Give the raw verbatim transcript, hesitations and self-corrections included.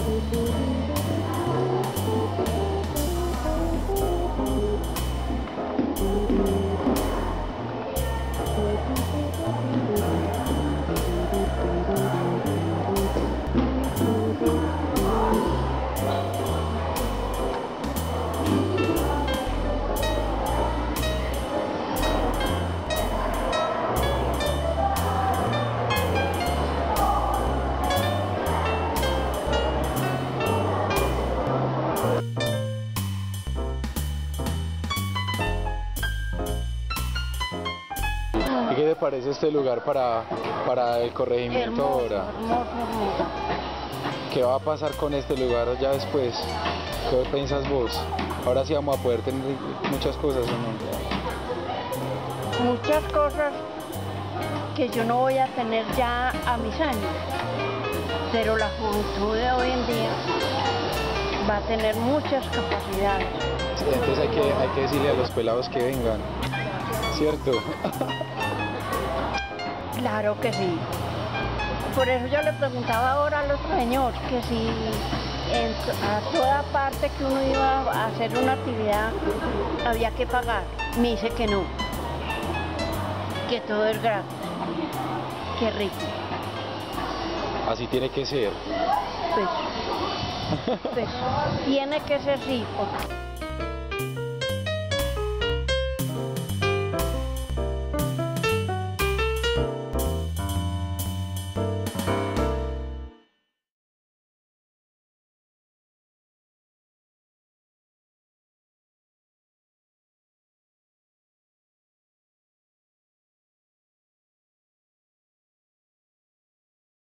¿Qué te parece este lugar para, para el corregimiento Hermoso, ahora? hermoso, hermoso. ¿Qué va a pasar con este lugar ya después? ¿Qué piensas vos? Ahora sí vamos a poder tener muchas cosas, ¿o no? Muchas cosas que yo no voy a tener ya a mis años, pero la juventud de hoy en día va a tener muchas capacidades. Entonces hay que, hay que decirle a los pelados que vengan, ¿cierto? Claro que sí. Por eso yo le preguntaba ahora a los señores que si en, a toda parte que uno iba a hacer una actividad había que pagar. Me dice que no, que todo es gratis. Qué rico. Así tiene que ser. Pues, pues tiene que ser rico.